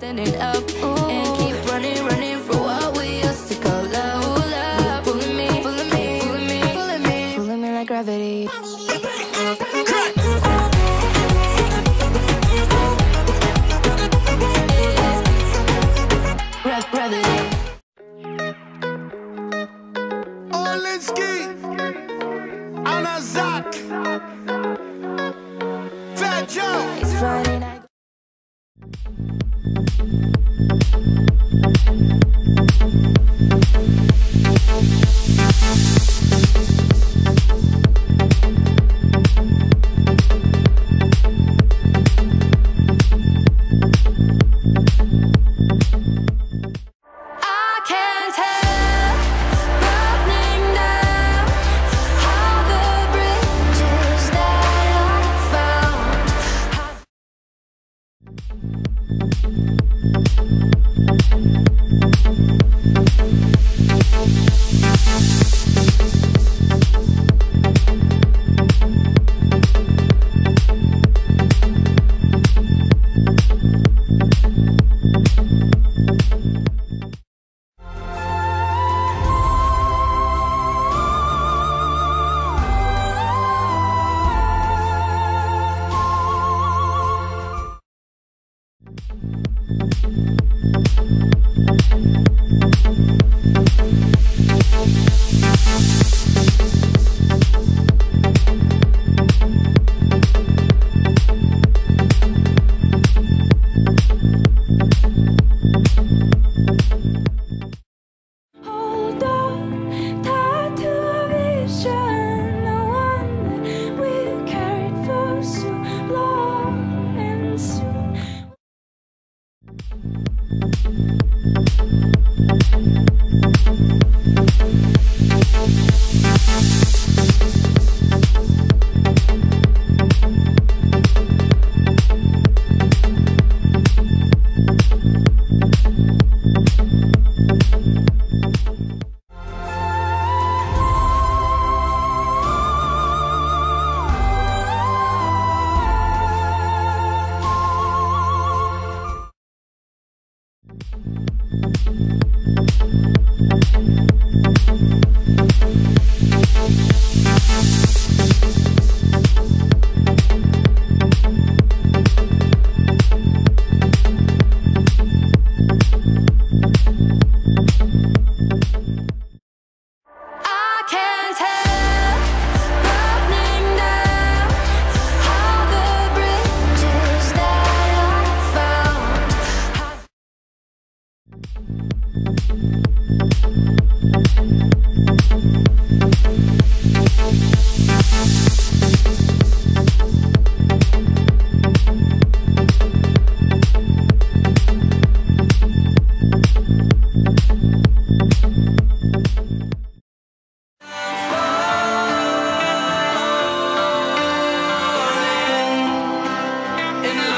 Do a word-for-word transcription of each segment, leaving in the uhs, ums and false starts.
standing up and keep running, running for what we used to call love. love. Pulling me, pulling me, pulling me, pulling me, pulling me like gravity. It's Friday night.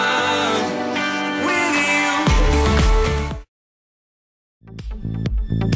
We'll be right back.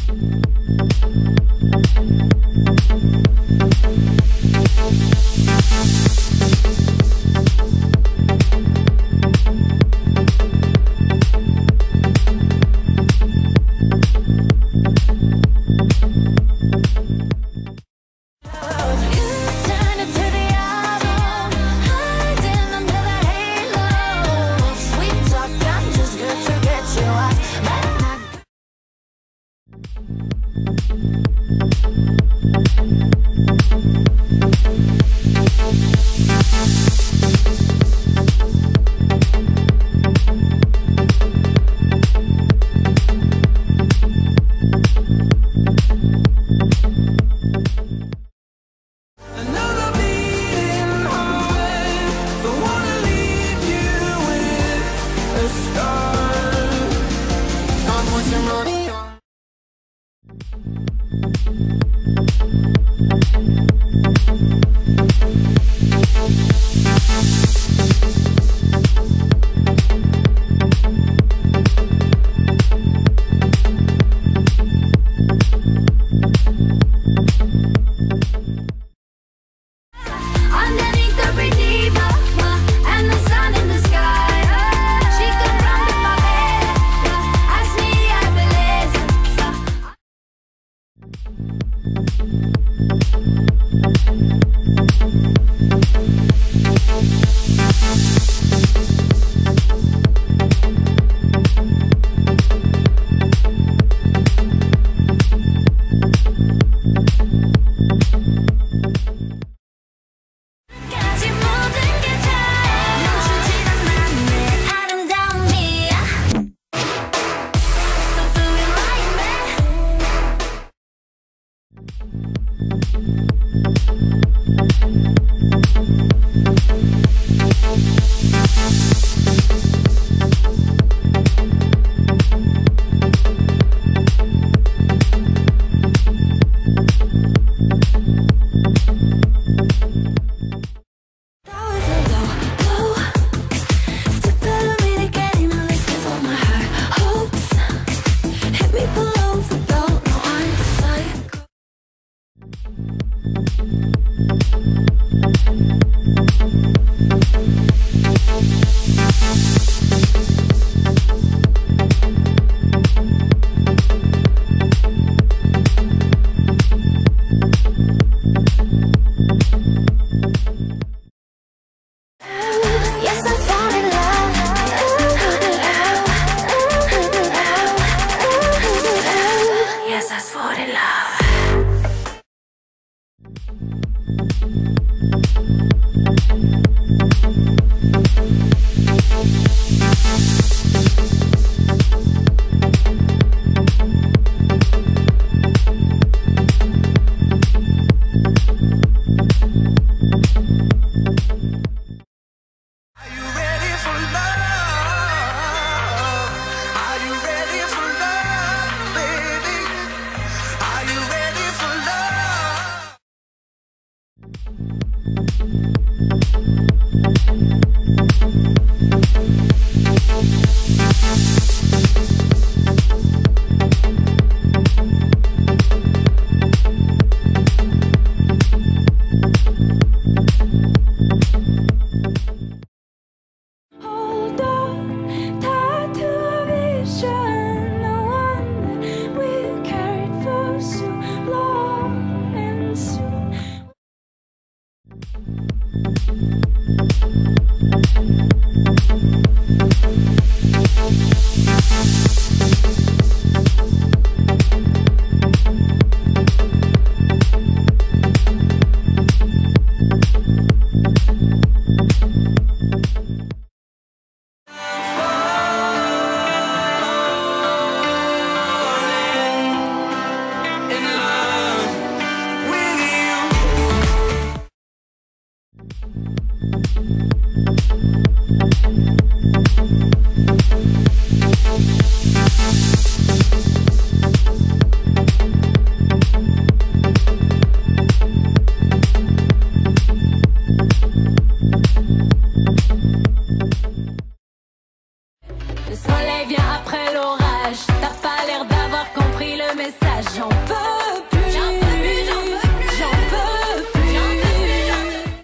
soleil vient après l'orage. T'as pas l'air d'avoir compris le message. J'en peux plus, j'en peux plus, j'en peux plus, j'en peux plus, j'en peux plus, j'en peux plus.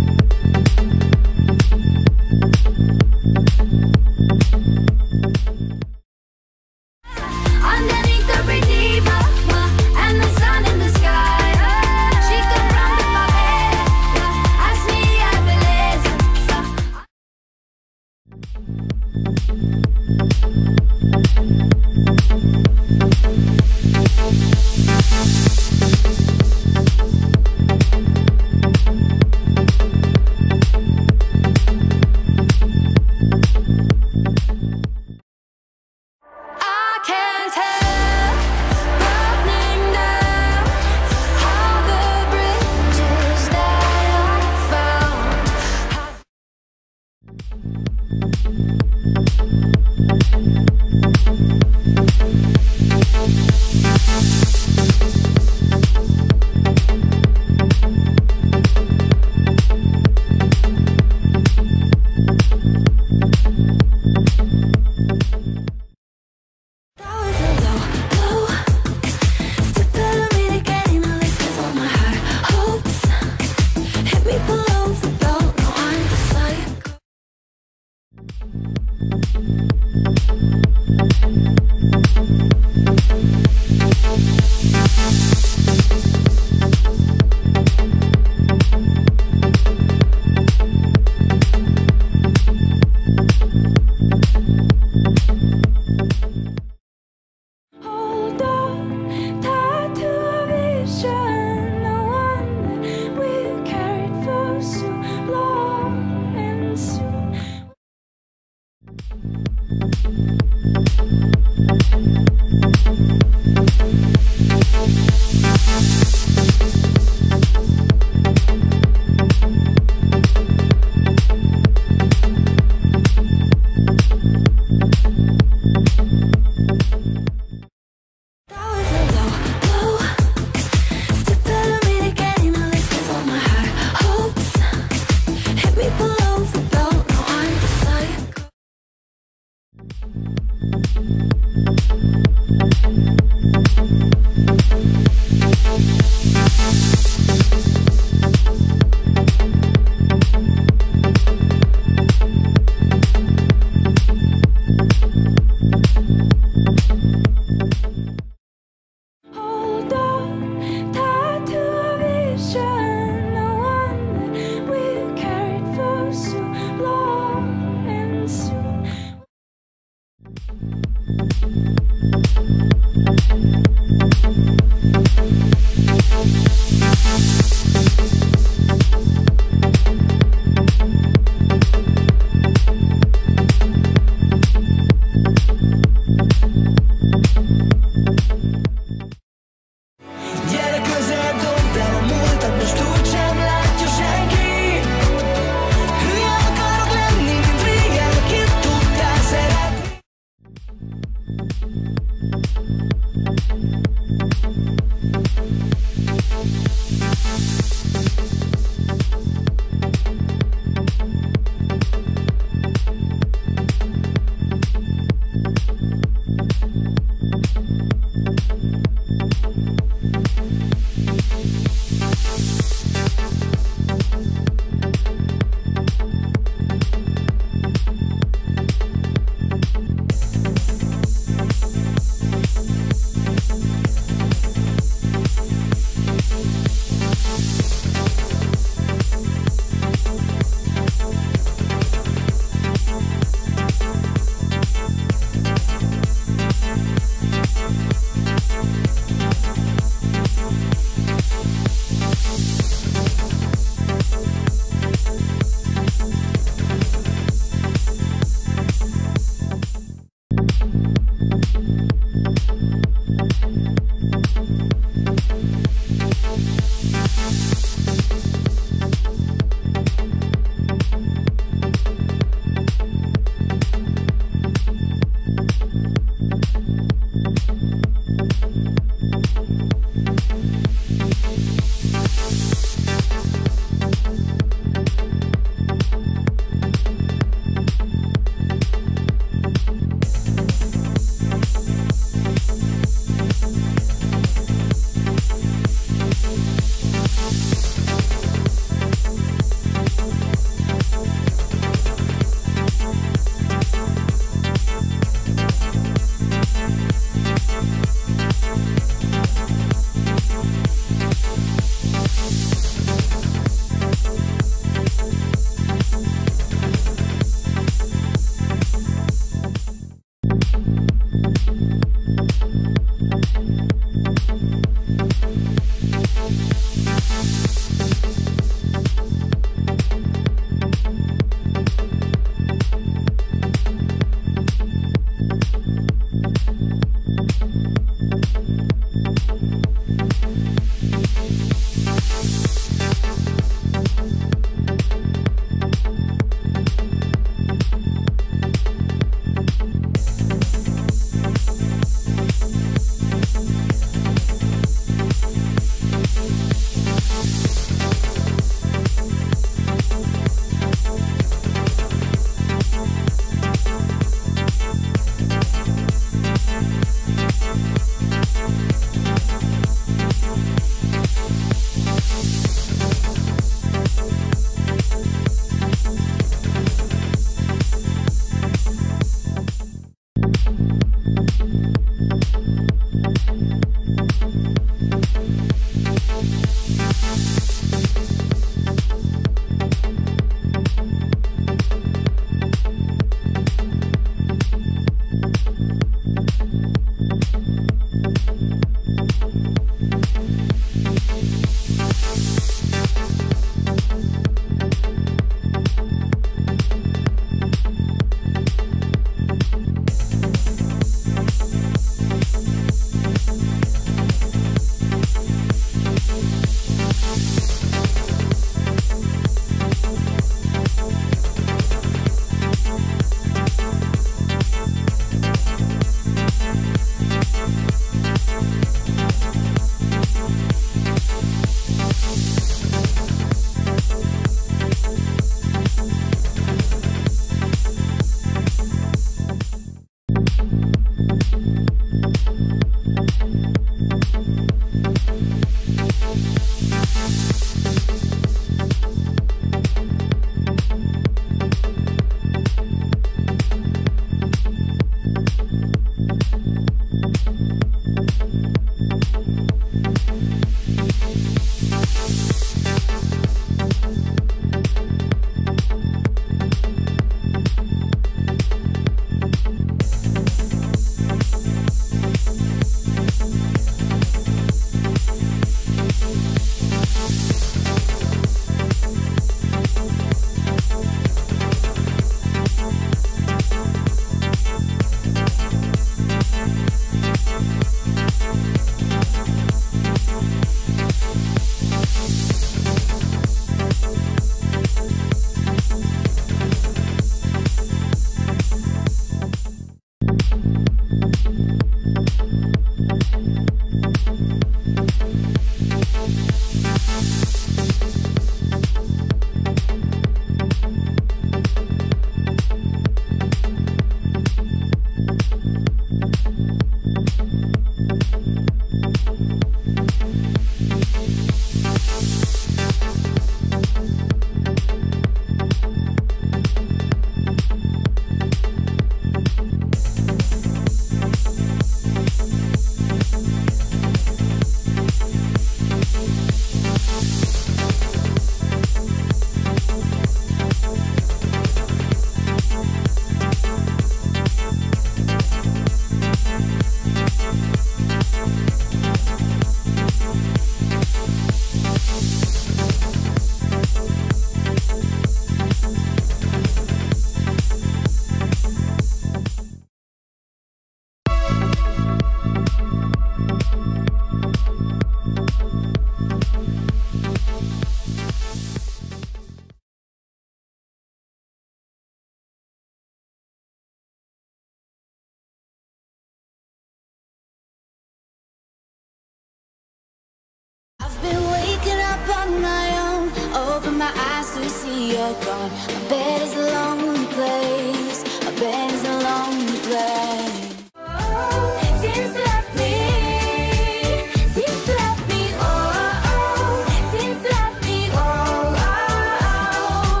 you're gone. My bed is a lonely place. My bed is a lonely place. Since you left me, since you left me, oh, oh, since you left me, oh, oh,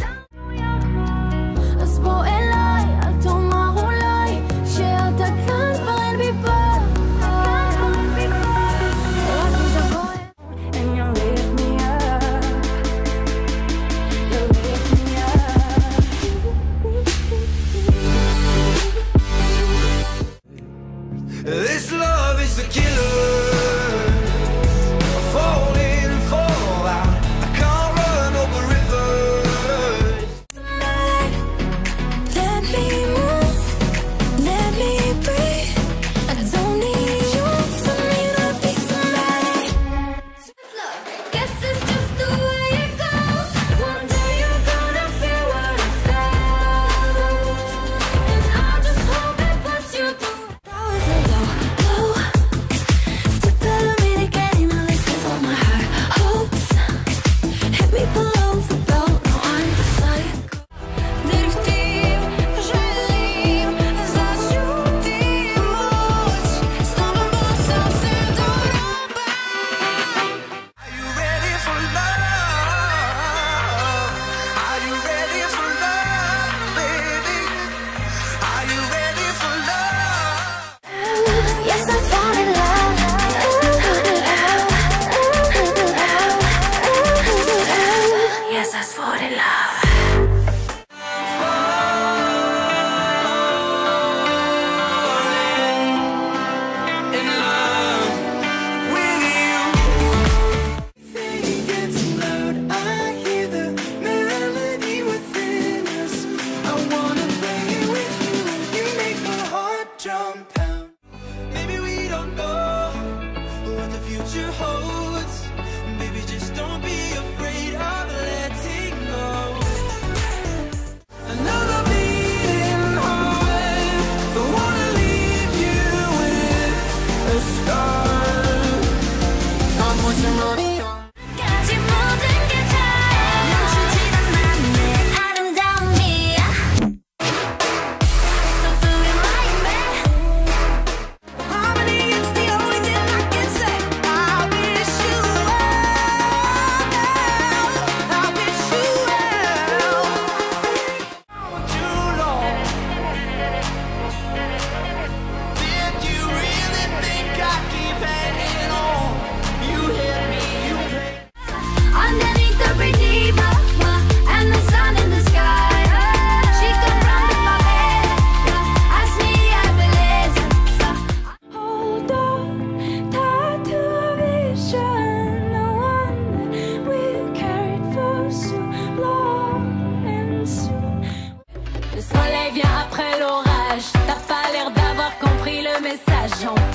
oh. Asbo elay, atoma hulay, she'ata kan parin bipar. And you lift me up, you lift me up. This love is a killer. I fall in and fall out. I can't run over rivers. Let me move, let me breathe. I don't need you for me to be somebody. Guess it's just the way it goes. One day you're gonna feel what I felt, and I just hope it puts you through. That was a low, low step out of me to get in a list with all my high hopes. Hit me below the belt, no I'm the psycho. Дырхтим, жалеем, зажжутим луч. Снова бросился дорога. Are you ready for love? Are you ready for love, baby? Are you ready for love? Yes, I fall in love. Yes, I fall in love. In love with you. Everything gets loud. I hear the melody within us. I wanna play it with you. You make my heart jump pound. Maybe we don't know what the future holds. Baby, just don't be afraid of letting go. Another beating heart. Don't wanna leave you with a scar. I'm watching Romeo. 까지 모든 게 다 멈추지만 않네 아름다운 미야. So do it like me. Harmony is the only thing I can say. I wish you well. I wish you well. Too long. Did you really think I keep hanging on? You hit me, you play. Underneath the redeemer and the sun in the sky, she could run with my head. Ask me, I believe. Hold on, tied to a vision, the one that we've carried for so long and soon. Le soleil vient après l'orage. T'as pas l'air d'avoir compris le message. J'en